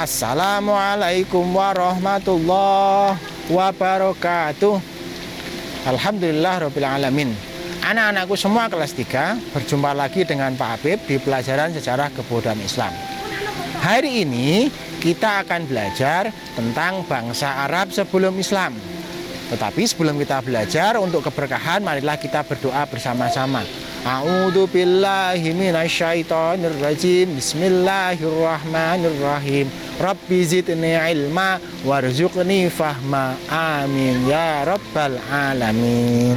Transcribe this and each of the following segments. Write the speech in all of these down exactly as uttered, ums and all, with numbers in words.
Assalamualaikum warahmatullahi wabarakatuh. Alhamdulillah rabbil alamin. Anak-anakku semua kelas tiga, berjumpa lagi dengan Pak Habib di pelajaran sejarah kebudayaan Islam. Hari ini kita akan belajar tentang bangsa Arab sebelum Islam. Tetapi sebelum kita belajar untuk keberkahan, marilah kita berdoa bersama-sama. A'udzu billahi minasyaitonir rajim. Bismillahirrahmanirrahim. Rabbi zidni ilma warzuqni fahma. Amin ya rabbal alamin.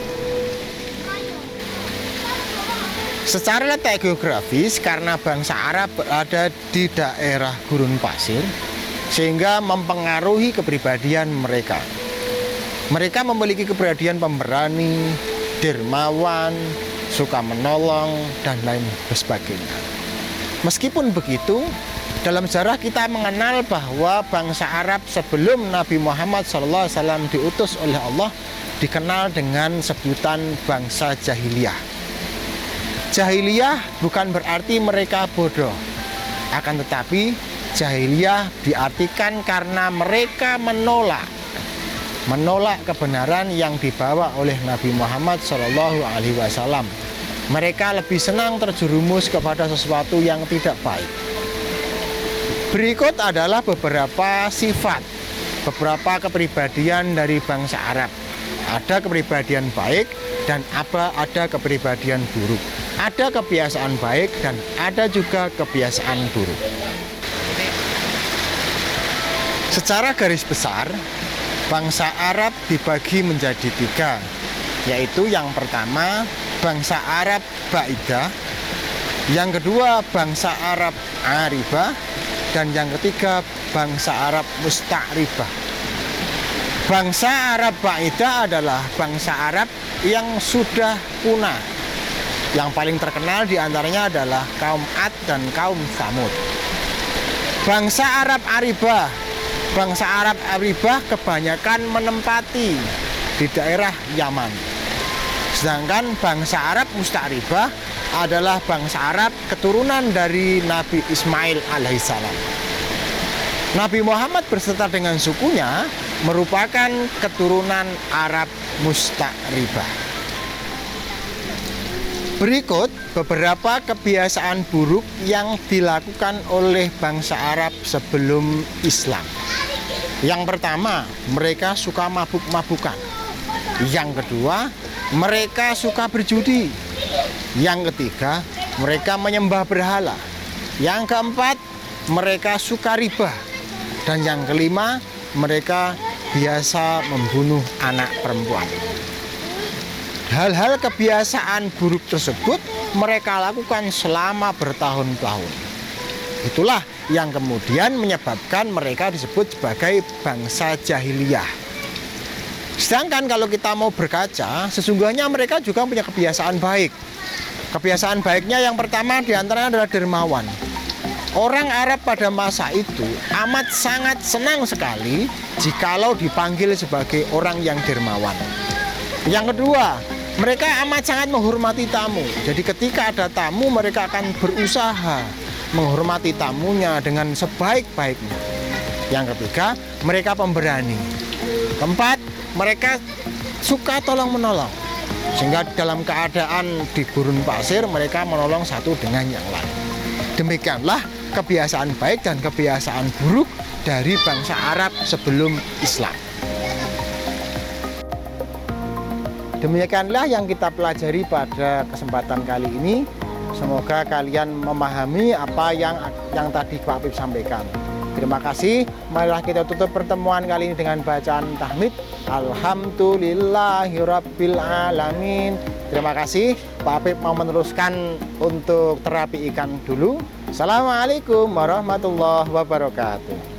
Secara letak geografis, karena bangsa Arab berada di daerah gurun pasir, sehingga mempengaruhi kepribadian mereka. Mereka memiliki kepribadian pemberani, dermawan, suka menolong, dan lain sebagainya. Meskipun begitu, dalam sejarah kita mengenal bahwa bangsa Arab sebelum Nabi Muhammad shallallahu alaihi wasallam diutus oleh Allah dikenal dengan sebutan bangsa jahiliyah. Jahiliyah bukan berarti mereka bodoh, akan tetapi jahiliyah diartikan karena mereka menolak menolak kebenaran yang dibawa oleh Nabi Muhammad shallallahu alaihi wasallam. Mereka lebih senang terjerumus kepada sesuatu yang tidak baik. Berikut adalah beberapa sifat, beberapa kepribadian dari bangsa Arab. Ada kepribadian baik dan apa ada kepribadian buruk. Ada kebiasaan baik dan ada juga kebiasaan buruk. Secara garis besar, bangsa Arab dibagi menjadi tiga, yaitu yang pertama bangsa Arab Baidah, yang kedua bangsa Arab Aribah, dan yang ketiga bangsa Arab Musta'ribah. Bangsa Arab Baidah adalah bangsa Arab yang sudah punah. Yang paling terkenal diantaranya adalah kaum Ad dan kaum Tsamud. Bangsa Arab Aribah, bangsa Arab Aribah kebanyakan menempati di daerah Yaman. Sedangkan bangsa Arab Musta'ribah adalah bangsa Arab keturunan dari Nabi Ismail alaihissalam. Nabi Muhammad berserta dengan sukunya merupakan keturunan Arab Musta'ribah. Berikut beberapa kebiasaan buruk yang dilakukan oleh bangsa Arab sebelum Islam. Yang pertama, mereka suka mabuk-mabukan. Yang kedua, mereka suka berjudi. Yang ketiga, mereka menyembah berhala. Yang keempat, mereka suka riba. Dan yang kelima, mereka biasa membunuh anak perempuan. Hal-hal kebiasaan buruk tersebut mereka lakukan selama bertahun-tahun. Itulah yang kemudian menyebabkan mereka disebut sebagai bangsa jahiliyah. Sedangkan kalau kita mau berkaca, sesungguhnya mereka juga punya kebiasaan baik. Kebiasaan baiknya yang pertama diantaranya adalah dermawan. Orang Arab pada masa itu amat sangat senang sekali jikalau dipanggil sebagai orang yang dermawan. Yang kedua, mereka amat sangat menghormati tamu. Jadi ketika ada tamu, mereka akan berusaha menghormati tamunya dengan sebaik-baiknya. Yang ketiga, mereka pemberani. Keempat, mereka suka tolong-menolong. Sehingga dalam keadaan di gurun pasir, mereka menolong satu dengan yang lain. Demikianlah kebiasaan baik dan kebiasaan buruk dari bangsa Arab sebelum Islam. Demikianlah yang kita pelajari pada kesempatan kali ini. Semoga kalian memahami apa yang yang tadi Pak Habib sampaikan. Terima kasih. Marilah kita tutup pertemuan kali ini dengan bacaan tahmid. Alhamdulillahirabbil alamin. Terima kasih. Pak Habib mau meneruskan untuk terapi ikan dulu. Assalamualaikum warahmatullahi wabarakatuh.